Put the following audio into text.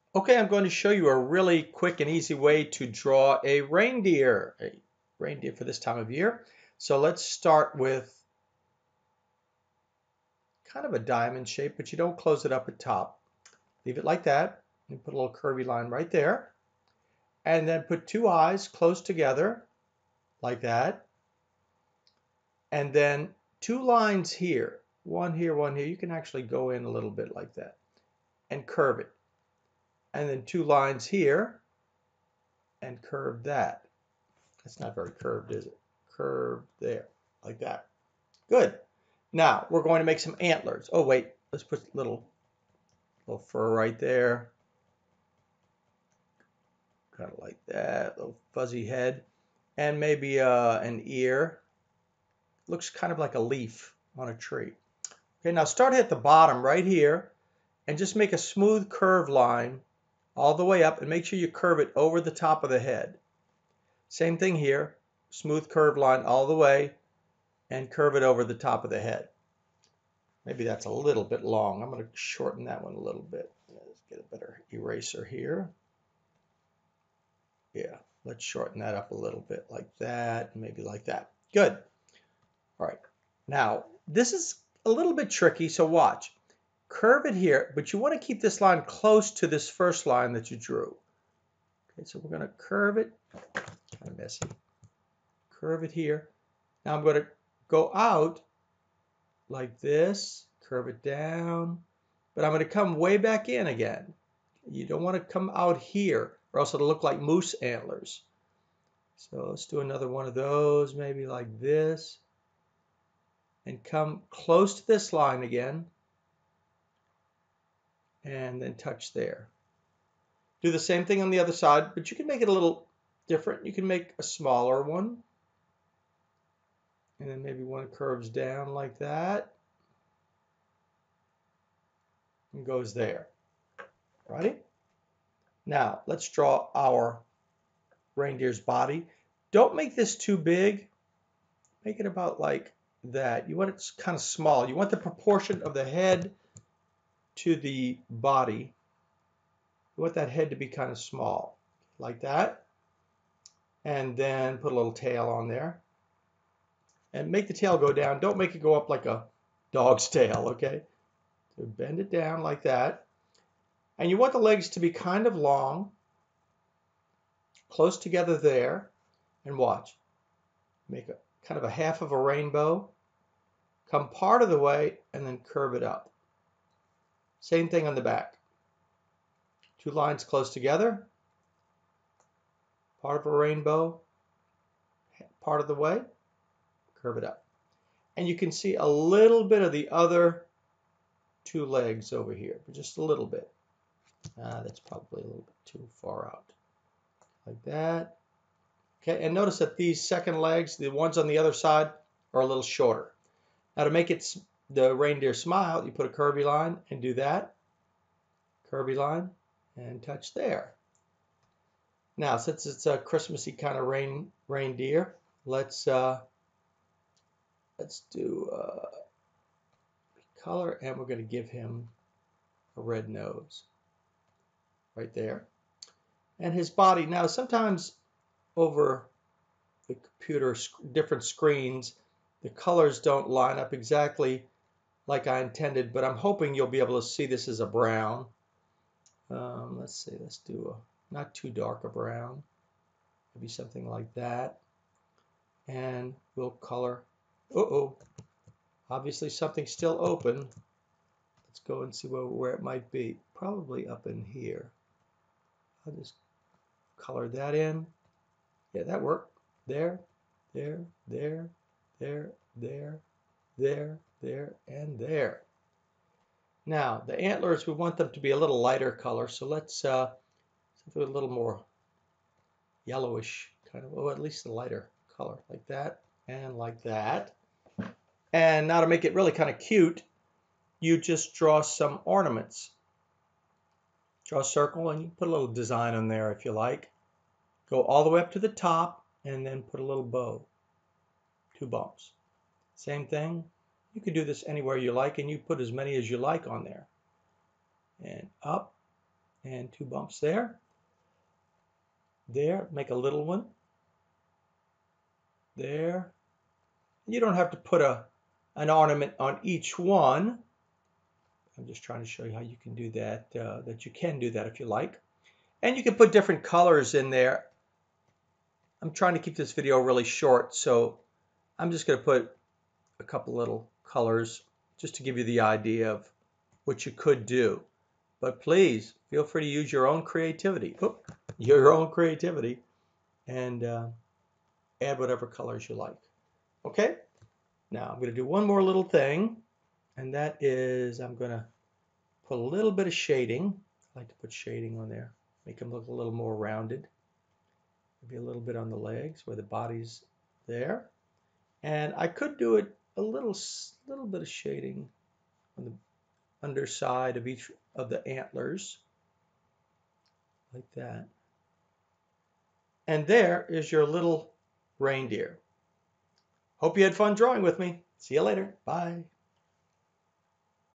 Okay, I'm going to show you a really quick and easy way to draw a reindeer for this time of year. So let's start with kind of a diamond shape, but you don't close it up at top. Leave it like that and put a little curvy line right there. And then put two eyes close together like that. And then two lines here, one here, one here. You can actually go in a little bit like that and curve it. And then two lines here and curve that. That's not very curved, is it? Curved there, like that. Good. Now we're going to make some antlers. Oh wait, let's put a little fur right there. Kind of like that, little fuzzy head. And maybe an ear. Looks kind of like a leaf on a tree. Okay, now start at the bottom right here and just make a smooth curve line all the way up and make sure you curve it over the top of the head. Same thing here, smooth curve line all the way and curve it over the top of the head. Maybe that's a little bit long. I'm going to shorten that one a little bit. Let's get a better eraser here. Yeah, let's shorten that up a little bit like that, maybe like that. Good. All right. Now, this is a little bit tricky, so watch. Curve it here, but you want to keep this line close to this first line that you drew. Okay, so we're going to curve it. Kind of messy. Curve it here. Now I'm going to go out like this, curve it down, but I'm going to come way back in again. You don't want to come out here or else it'll look like moose antlers. So let's do another one of those, maybe like this, and come close to this line again, and then touch there. Do the same thing on the other side, but you can make it a little different. You can make a smaller one, and then maybe one curves down like that and goes there. Ready? Now let's draw our reindeer's body. Don't make this too big. Make it about like that. You want it kind of small. You want the proportion of the head to the body. You want that head to be kind of small, like that. And then put a little tail on there. And make the tail go down. Don't make it go up like a dog's tail, okay? So bend it down like that. And you want the legs to be kind of long, close together there. And watch. Make a kind of a half of a rainbow. Come part of the way and then curve it up. Same thing on the back. Two lines close together. Part of a rainbow. Part of the way. Curve it up. And you can see a little bit of the other two legs over here. Just a little bit. That's probably a little bit too far out. Like that. Okay, and notice that these second legs, the ones on the other side, are a little shorter. Now to make it the reindeer smile, you put a curvy line and do that. Curvy line and touch there. Now, since it's a Christmassy kind of reindeer, let's do color, and we're going to give him a red nose right there. And his body, now sometimes over the computer, different screens, the colors don't line up exactly like I intended, but I'm hoping you'll be able to see this as a brown. Let's see, let's do a not too dark a brown, maybe something like that. And we'll color, obviously something's still open. Let's go and see where it might be. Probably up in here. I'll just color that in. Yeah, that worked. There, there, there, there, there, there, there, and there. Now, the antlers, we want them to be a little lighter color, so let's do a little more yellowish kind of, at least a lighter color, like that and like that. And now to make it really kind of cute, you just draw some ornaments. Draw a circle and you put a little design on there if you like. Go all the way up to the top and then put a little bow. Two bumps. Same thing. You can do this anywhere you like and you put as many as you like on there. And up and 2 bumps there. There, make a little one. There. You don't have to put an ornament on each one. I'm just trying to show you how you can do that, that you can do that if you like. And you can put different colors in there. I'm trying to keep this video really short, so I'm just going to put a couple little colors just to give you the idea of what you could do. But please feel free to use your own creativity. And add whatever colors you like. Okay? Now I'm going to do one more little thing, and that is I'm going to put a little bit of shading. I like to put shading on there, make them look a little more rounded. Maybe a little bit on the legs where the body's there. And I could do it a little bit of shading on the underside of each of the antlers, like that. And there is your little reindeer. Hope you had fun drawing with me. See you later. Bye.